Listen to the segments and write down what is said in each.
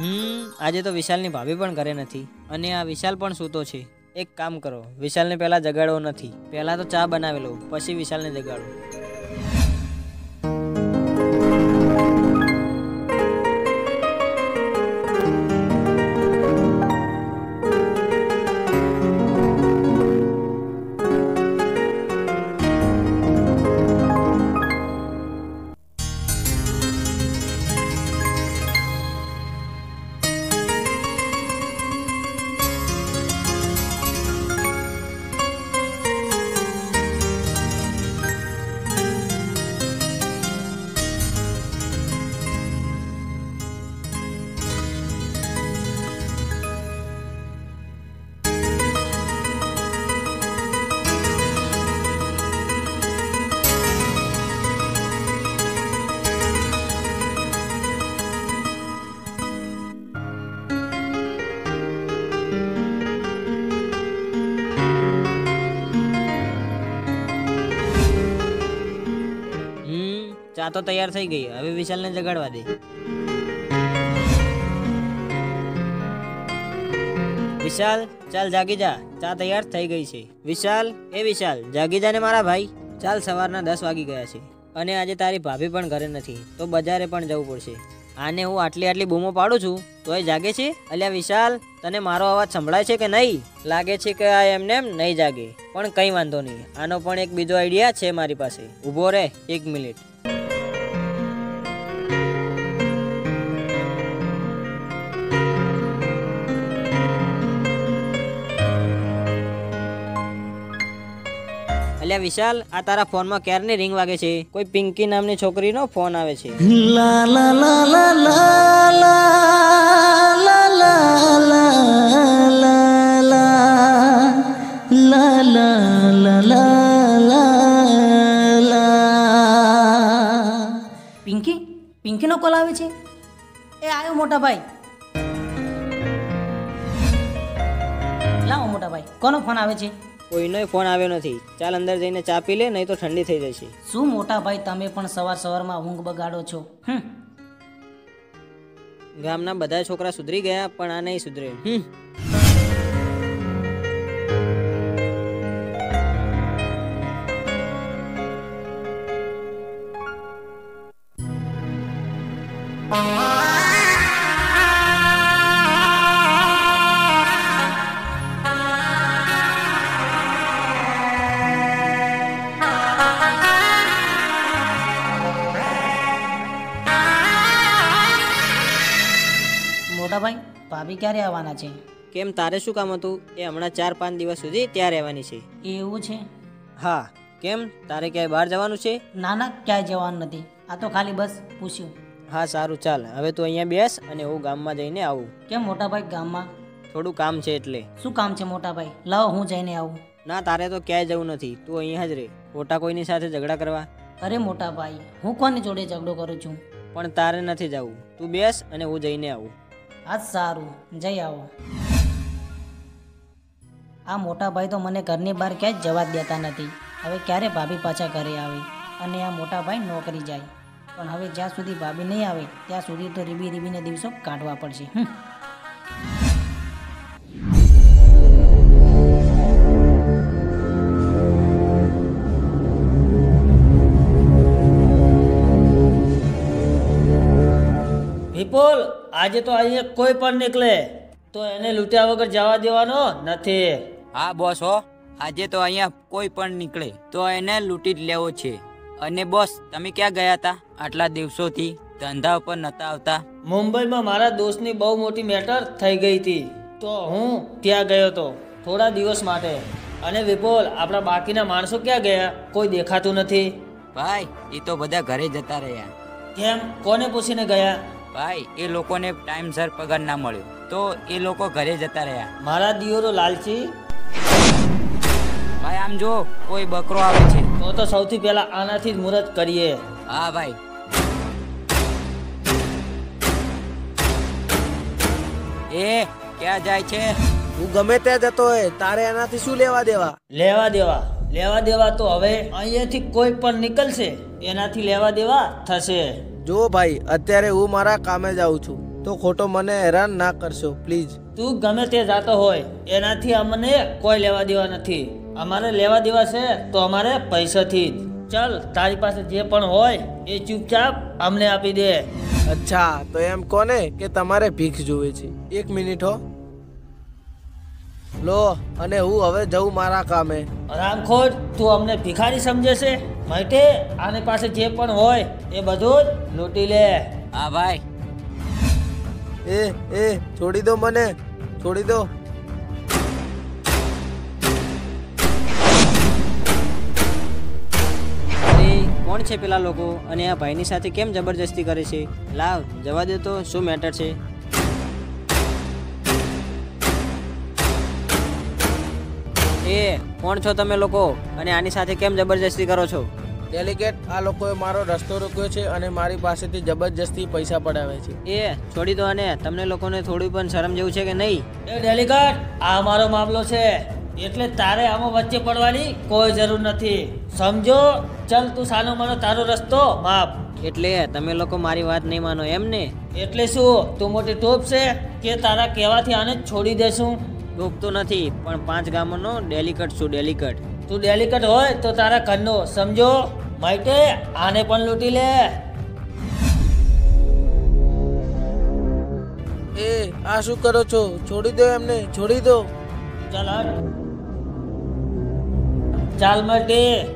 આજે તો વિશાલની ભાભી પણ ઘરે નથી અને આ વિશાલ પણ સૂતો છે. એક કામ કરો, વિશાલને પહેલા જગાડવો નથી. પહેલા તો ચા બનાવી લો, પછી વિશાલને જગાડો. ચા તો તૈયાર થઈ ગઈ, હવે વિશાલને જગાડવા દે. વિશાલ, ચાલ જાગી જા, ચા તૈયાર થઈ ગઈ છે. વિશાલ, એ વિશાલ, જાગી જા ને મારા ભાઈ. ચાલ, સવારના 10 વાગી ગયા છે અને આજે તારી ભાભી પણ ઘરે નથી, તો બજારે પણ જવું પડશે. આને હું આટલી બૂમો પાડું છું તો એ જાગે છે? અલ્યા વિશાલ, તને મારો અવાજ સંભળાય છે કે નહીં? લાગે છે કે આ એમને એમ નહીં જાગે, પણ કંઈ વાંધો નહીં. આનો પણ એક બીજો આઈડિયા છે મારી પાસે. ઊભો રહે 1 મિનિટ. અલ્યા વિશાલ, આ તારા ફોનમાં ક્યારની રિંગ વાગે છે? કોઈ પિંકી નામની છોકરીનો ફોન આવે છે. લા લા લા લા લા લા લા લા લા. પિંકીનો કોલ આવે છે. એ આવ્યો મોટા ભાઈ. લાવો મોટા ભાઈ, કોનો ફોન આવે છે? કોઈનો ફોન આવ્યો નથી. ચાલ અંદર જઈને ચા પી લે, નહીં તો ઠંડી થઈ જશે. શું મોટા ભાઈ, તમે પણ સવારમાં ઊંઘ બગાડો છો? ગામના બધા છોકરા સુધરી ગયા, પણ આ નહીં સુધરે. મોટા ભાઈ, ભાભી ક્યારે આવવાના છે? કેમ, તારે શું કામ હતું? એ હમણાં 4-5 દિવસ સુધી ત્યાં રહેવાની છે. એવું છે? હા. કેમ, તારે ક્યાંય બહાર જવાનું છે? ના, ક્યાંય જવાનું નથી. આ તો ખાલી બસ પૂછ્યું. હા સારું, ચાલ હવે તું અહીંયા બેસ અને હું ગામમાં જઈને આવું. કેમ મોટા ભાઈ, ગામમાં થોડું કામ છે એટલે. શું કામ છે મોટા ભાઈ? લાવો હું જઈને આવું. ના, તારે તો ક્યાંય જવું નથી. તું અહીંયા જ રહે. ખોટા કોઈની સાથે ઝઘડા કરવા. અરે મોટા ભાઈ, હું કોની જોડે ઝઘડો કરું છું? પણ તારે નથી જવું. તું બેસ અને હું જઈને આવું. આ સારું, જઈ આવો. આ મોટા ભાઈ તો મને ઘરની બહાર ક્યાંય જવા દેતા નથી. હવે ક્યારે ભાભી પાછા ઘરે આવે અને આ મોટા ભાઈ નોકરી જાય. પણ હવે જ્યાં સુધી ભાભી નહીં આવે ત્યાં સુધી તો રીબીને દિવસો કાઢવા પડશે. વિપુલ, આજે તો અહીંયા કોઈ પણ નીકળે તો એને લૂંટ્યા વગર જવા દેવાનો નથી. હા બોસ હો, આજે તો અહીંયા કોઈ પણ નીકળે તો એને લૂંટી જ લેવો છે. અને બોસ, તમે ક્યાં ગયા હતા આટલા દિવસોથી? ધંધા ઉપર નતા આવતા? મુંબઈમાં મારા દોસ્તની બહુ મોટી મેટર થઈ ગઈ હતી તો હું ત્યાં ગયો હતો થોડા દિવસ માટે. અને વિપુલ, આપણા બાકીના માણસો ક્યાં ગયા? કોઈ દેખાતું નથી. ભાઈ, એ તો બધા ઘરે જતા રહ્યા. કેમ, કોને પૂછીને ગયા? ભાઈ, એ લોકોને ટાઈમસર પગાર ના મળ્યો તો એ લોકો ઘરે જતા રહ્યા. મારા દિયોરો લાલચી. ભાઈ આમ જો, કોઈ બકરો આવે છે. તો સૌથી પહેલા આનાથી જ મુહૂર્ત કરીએ. હા ભાઈ. એ ક્યાં જાય છે? હું ગમે ત્યાં જતો હોય, તારે એનાથી શું લેવા દેવા? લેવા દેવા તો હવે અહીંયાથી કોઈ પણ નીકળશે એનાથી લેવા દેવા થશે. જો ભાઈ, અત્યારે હું મારા કામે જાઉં છું. તો ખોટો મને હેરાન ના કરશો પ્લીઝ. તું ગમે તે જાતો હોય એનાથી અમને કોઈ લેવા દેવા નથી. અમારે લેવા દેવા છે તો અમારે પૈસાથી જ. ચાલ તારી પાસે જે પણ હોય એ ચૂપચાપ અમને આપી દે. અચ્છા, તો એમ કોને કે તમારે ભીખ જોવે છે? 1 મિનિટ હો. લો, અને હું હવે જઉં મારા કામે. રામખોટ, તું અમને ભિખારી સમજે છે? માટે આની પાસે જે પણ હોય એ બધું જ લૂંટી લે. હા ભાઈ. એ છોડી દો મને, છોડી દો. અરે કોણ છે પેલા લોકો અને આ ભાઈની સાથે કેમ જબરજસ્તી કરે છે? લાવ જવા દે તો શું મેટર છે? એ કોણ છો તમે લોકો અને આની સાથે કેમ જબરજસ્તી કરો છો? ડેલિકેટ, આ લોકોએ મારો રસ્તો રોક્યો છે અને મારી પાસેથી જબરજસ્તી પૈસા પડાવે છે. એ છોડી દો અને તમને લોકોને થોડું પણ શરમ જેવું છે કે નહીં? એ ડેલિકેટ, આ મારો મામલો છે એટલે તારે આમાં વચ્ચે પડવાની કોઈ જરૂર નથી, સમજો? ચલ તું સાનો માનો તારો રસ્તો માપ. એટલે તમે લોકો મારી વાત નહીં માનો એમ ને? એટલે શું તું મોટી ટોપ છે કે તારા કહેવાથી આને છોડી દેશું? ડૂબતો નથી પણ 5 ગામોનો ડેલિકેટ છું, ડેલિકેટ. તું ડેલિકેટ હોય તો તારા ઘરનો, સમજો? માટે આને પણ લૂંટી લે. આ શું કરો છો? છોડી દો એમને, છોડી દો. ચાલ હટ. ચાલ માટે.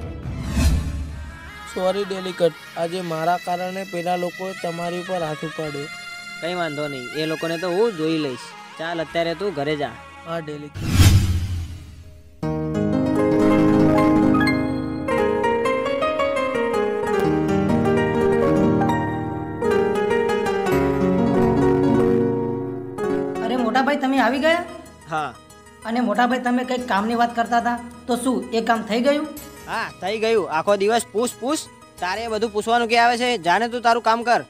સોરી ડેલિકેટ, આજે મારા કારણે પેલા લોકોએ તમારી ઉપર હાથ ઉપાડ્યો. કંઈ વાંધો નહીં, એ લોકોને તો હું જોઈ લઈશ. ચાલ અત્યારે તું ઘરે જા. હા ડેલિકેટ. અરે મોટાભાઈ, તમે આવી ગયા? હા અને મોટાભાઈ, તમે કંઈક કામની વાત કરતા હતા, તો શું એ કામ થઈ ગયું? હા થઈ ગયું. આખો દિવસ પૂછ. તારે એ બધું પૂછવાનું કે આવે છે? જાને તું તારું કામ કર.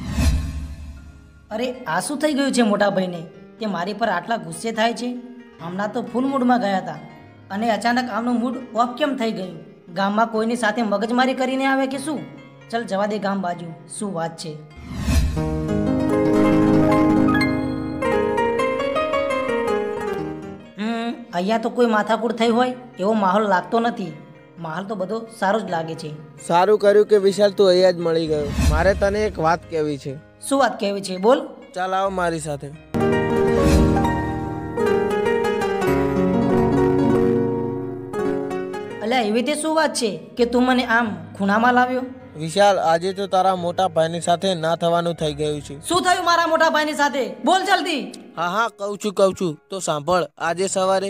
અરે આ શું થઈ ગયું છે મોટાભાઈને કે મારી પર આટલા ગુસ્સે થાય છે? હમણાં તો ફૂલ મૂડમાં ગયા હતા અને અચાનક આમનું મૂડ ઓફ કેમ થઈ ગયું? ગામમાં કોઈની સાથે મગજમારી કરીને આવે કે શું? ચલ જવા દે ગામ બાજુ, શું વાત છે? અહીંયા તો કોઈ માથાકૂટ થઈ હોય એવો માહોલ લાગતો નથી. માહોલ તો બધો સારો જ લાગે છે. સારું કર્યું કે વિશાલ તું અહીંયા જ મળી ગયો. મારે તને એક વાત કહેવી છે. શું વાત કહેવી છે? બોલ. ચાલ આવ મારી સાથે. અલ્યા એવી તે શું વાત છે કે તું મને આમ ખૂણામાં લાવ્યો? વિશાલ, આજે તો તારા મોટા ભાઈની સાથે ના થવાનું થઈ ગયું છે. શું થયું મારા મોટા ભાઈની સાથે? બોલ જલ્દી. હા કહું છું. તો સાંભળ, આજે સવારે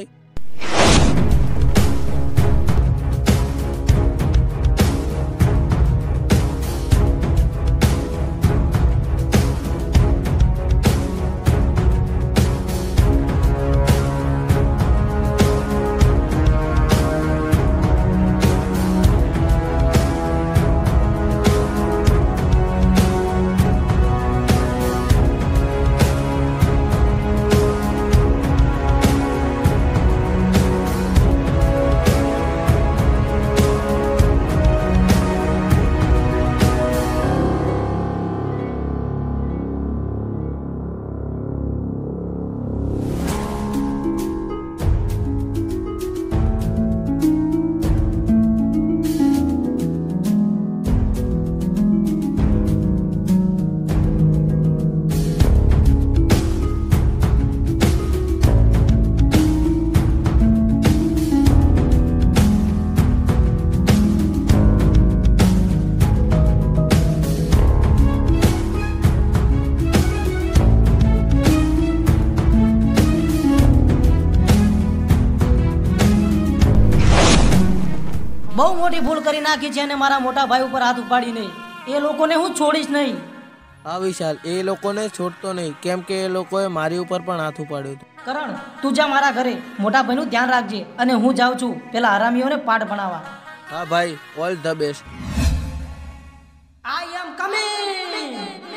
બહુ મોટી ભૂલ કરી નાખી છે અને મારા મોટા ભાઈ ઉપર હાથ ઉપાડીને એ લોકોને હું છોડીશ નહીં. હા વિશાલ, એ લોકોને છોડતો નહીં, કેમ કે એ લોકોએ મારી ઉપર પણ હાથ ઉપાડ્યો હતો. કરણ, તું જા મારા ઘરે, મોટા ભાઈનું ધ્યાન રાખજે અને હું જાઉં છું પેલા હરામીઓને પાઠ ભણાવવા. હા ભાઈ, all the best. I am coming.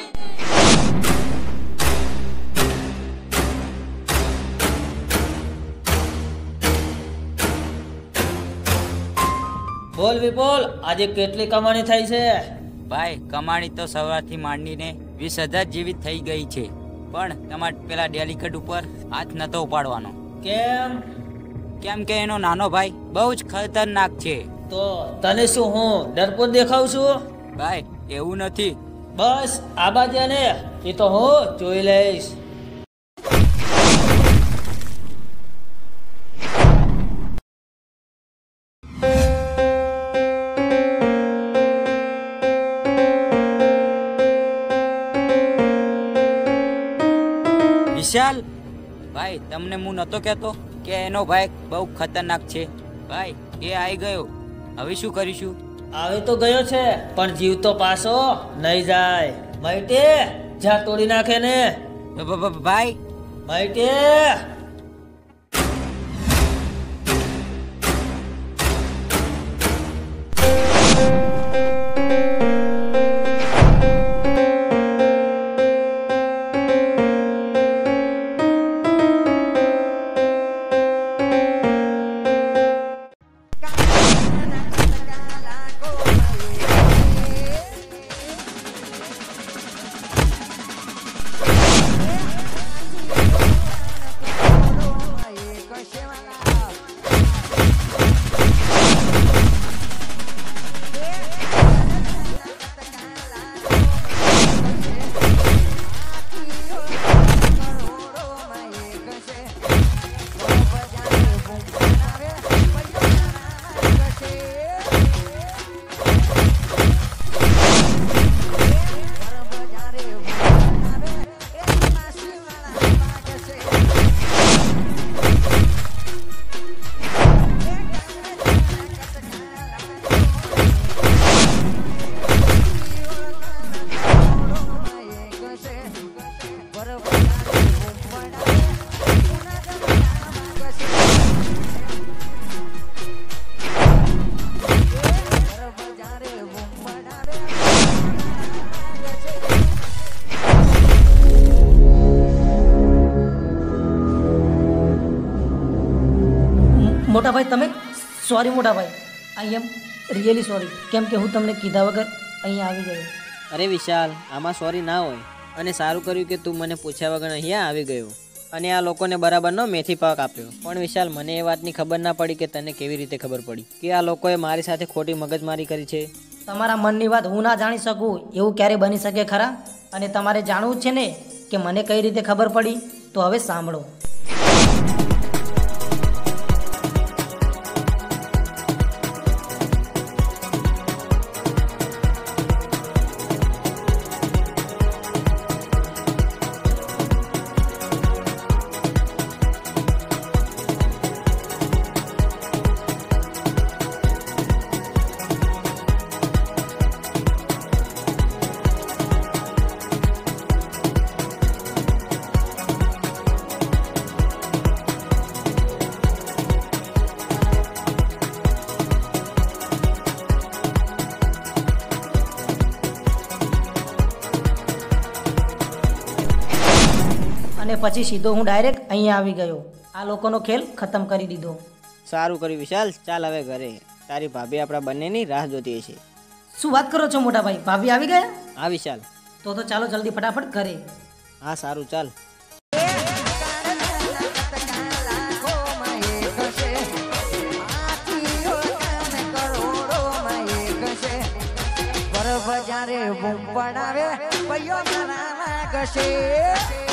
બોલ વિપુલ, આજે કેટલી કમાણી થઈ છે? ભાઈ કમાણી તો સવારથી માંડીને 20,000 જેવી થઈ ગઈ છે. પણ તમારે પેલા ડેલિકેટ ઉપર હાથ નતો ઉપાડવાનો. કેમ કે એનો નાનો ભાઈ બહુ જ ખતરનાક છે. તો તને શું હું ડરપોક દેખાઉં છું? ભાઈ એવું નથી. બસ આ બાજુ ને એ તો હું જોઈ લઈશ. વિશાલ ભાઈ, તમને હું નતો કહેતો કે એનો ભાઈ બહુ ખતરનાક છે? ભાઈ એ આવી ગયો, હવે શું કરીશું? આવી તો ગયો છે પણ જીવ તો પાછો નહીં જાય. માઈટે જા તોડી નાખે ને. ભાઈ માઈટે મોટા ભાઈ તમે સોરી મોટા ભાઈ, આઈ એમ રિયલી સોરી. કેમ કે હું તમને કીધા વગર અહીંયા આવી ગયો. અરે વિશાલ, આમાં સોરી ના હોય. અને સારું કર્યું કે તું મને પૂછ્યા વગર અહીંયા આવી ગયો અને આ લોકોને બરાબરનો મેથી પાક આપ્યો. પણ વિશાલ, મને એ વાતની ખબર ના પડી કે તને કેવી રીતે ખબર પડી કે આ લોકોએ મારી સાથે ખોટી મગજમારી કરી છે? તમારા મનની વાત હું ના જાણી શકું એવું ક્યારે બની શકે ખરા? અને તમારે જાણવું છે ને કે મને કઈ રીતે ખબર પડી? તો હવે સાંભળો. અને પછી સીધો હું ડાયરેક્ટ અહીંયા આવી ગયો. આ લોકોનો ખેલ ખતમ કરી દીધો. સારું કર્યું વિશાલ. ચાલ હવે ઘરે. તારી ભાભી આપણા બંનેની રાહ જોતી છે. શું વાત કરો છો મોટા ભાઈ? ભાભી આવી ગયા? હા વિશાલ. તો ચાલો જલ્દી ફટાફટ ઘરે. હા સારું, ચાલ. બજારે બૂમ પડાવે પૈયો ના કશે